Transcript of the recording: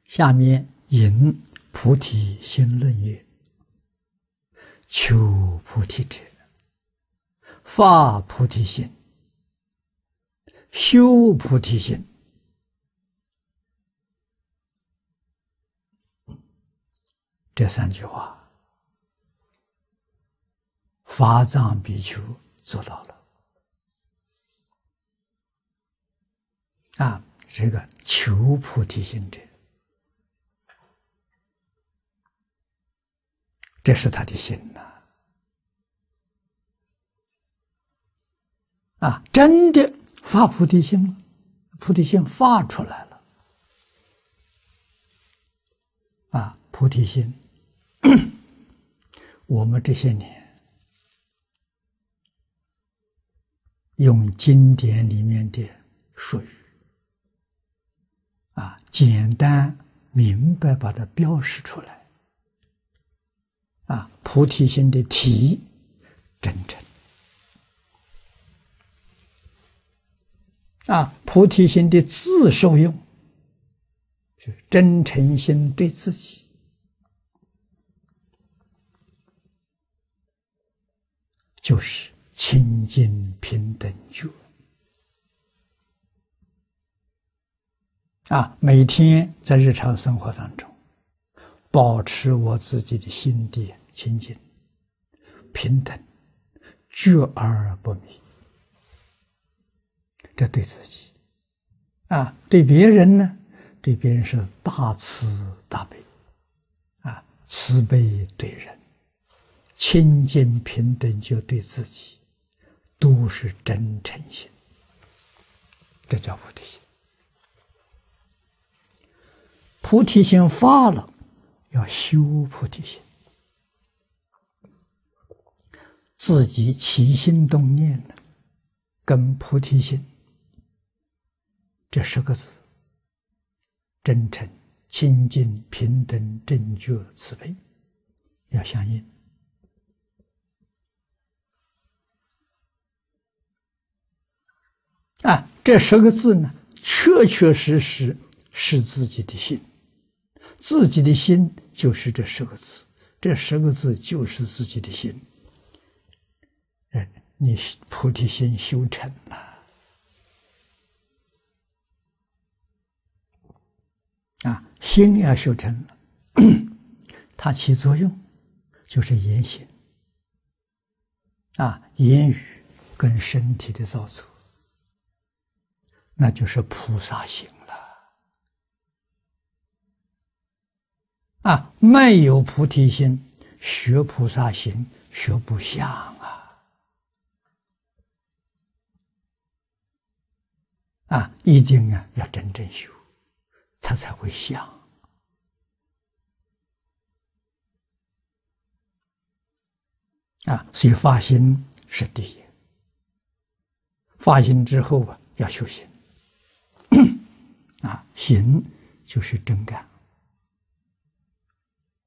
下面引菩提心论曰：求菩提者，发菩提心，修菩提心。这三句话，法藏比丘做到了。这个求菩提心者，这是他的心呐！真的发菩提心了，菩提心发出来了。菩提心，我们这些年用经典里面的术语，简单明白把它标示出来。菩提心的体真诚，菩提心的自受用，就是真诚心对自己，就是清净平等觉。每天在日常生活当中，保持我自己的心地清净、平等、觉而不迷。这对自己，对别人呢？对别人是大慈大悲，慈悲对人，清净平等就对自己，都是真诚心。这叫菩提心。菩提心发了，要修菩提心，自己起心动念的，跟菩提心这10个字，真诚、清净、平等、正觉、慈悲，要相应。这10个字呢，确确实实是自己的心。自己的心就是这10个字，这10个字就是自己的心。你菩提心修成了，心要修成了，它起作用就是言行，言语跟身体的造作，那就是菩萨行了。没有菩提心，学菩萨行学不像一定要真正修，它才会像。所以发心是第一，发心之后要修行，行就是真干。